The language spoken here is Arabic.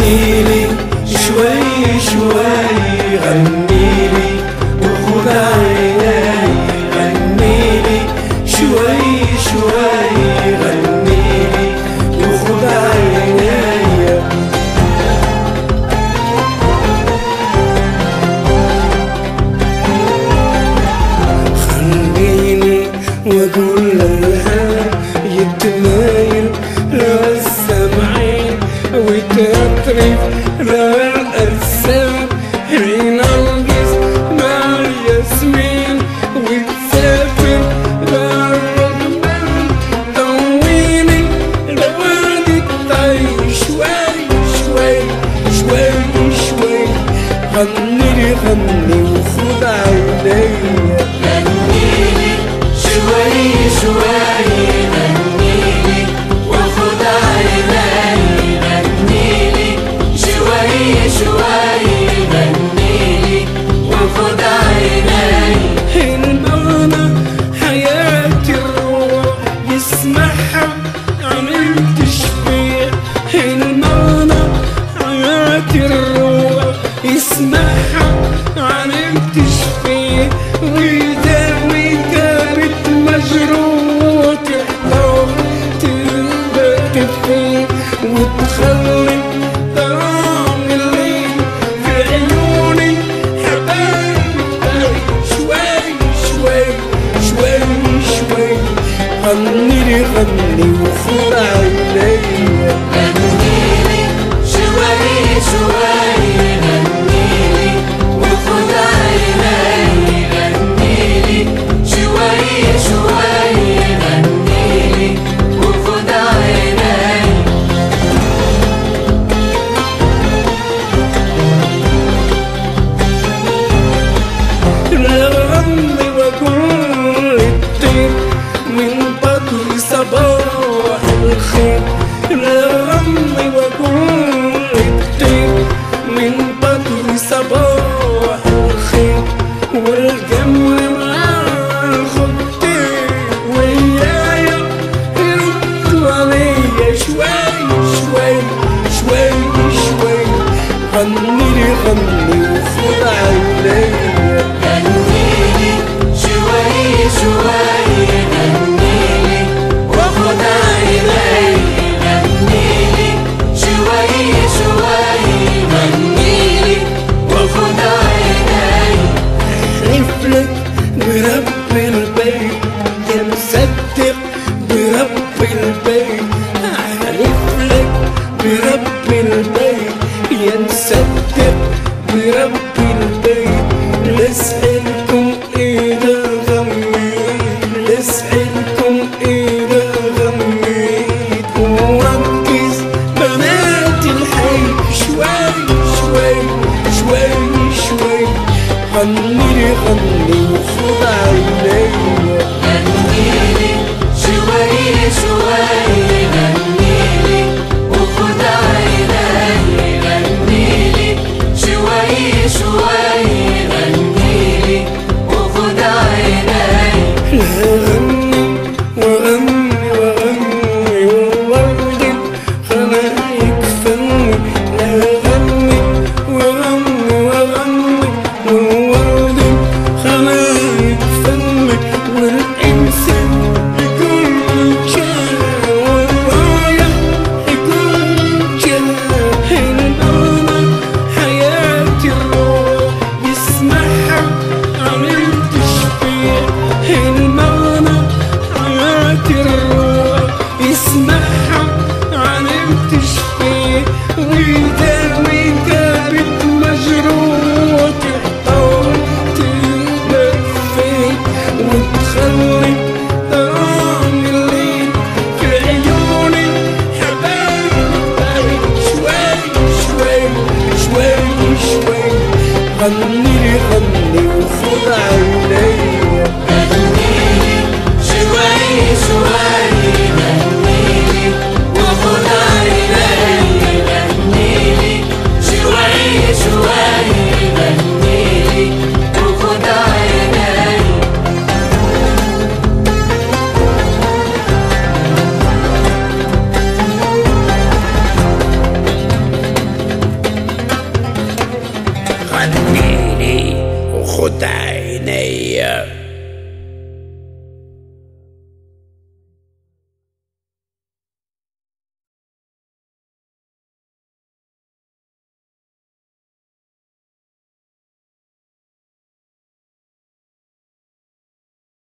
غنيلي شوي شوي، غنيلي وخد عيني، غنيلي شوي شوي، غنيلي وخد عيني. خليني واقول لها يتمايل لها السمعين وتطرف لها الأجسام، حين القص مع الياسمين وتسافر لها الركبان. طويني لوادي الطي شوي شوي شوي شوي، غنيلي غني وخد عيني. غنيلي شوي شوي، غنيلي وخد عيني، غنيلي شوي شوي، غنيلي وخد عيني. المعنى حياة الروح يسمعها عملت شفيع، المعنى حياة الروح يسمعها عملت شفيع، ويداوي كانت مجروح تحتار تبقى فيه، وتخلي طعم الليل في عيوني حبايبي شوي شوي شوي شوي، غنيلي غني وخد عيني. غنيلي شوي شوي، غنيلي وخد عيني، غنيلي شوي شوي، غنيلي وخد عيني. لغني واقول الطير من بطن صباح الخير، لغني واقول الطير من بطن صباح الخير، والجمل مع الخطير ويايا يردوا عليا شوي شوي شوي شوي، غنيلي غني وخد عيني. غنيلي شوي شوي، غنيلي وخد عيني، غنيلي شوي شوي، غنيلي وخد عيني. احلفلك برب البيت يا مصدق برب البيت، احلفلك برب البيت يا مصدق برب البيت، لاسألكم إذا غميت، لاسألكم إذا غميت، وركز بنات الحي شوي شوي شوي شوي، غنيلي غني وخد عيني. غنيلي شوي شوي، غنيلي وخد عيني، غنيلي شوي شوي، غنيلي وخد عيني. لا غني وغني وغني وورد خلايك فني، لا غني وغني وغني وورد خلايك فني، والإنسان يكون جاه والراية يكون جاه، المعنى حياة الروح يسمعها عملت شفيع، المعنى حياة الروح يسمعها عملت شفيع، ويداوي كانت مجروح تحتار تبقى فيه، وتخلي طعم الليل في عيوني حبايبي شوي شوي شوي شوي، غنيلي غني وخد عيني. غنيلي شوي شوي، غنيلي وخد عيني، غنيلي شوي شوي، غنيلي وخد عيني. وخد عينيا.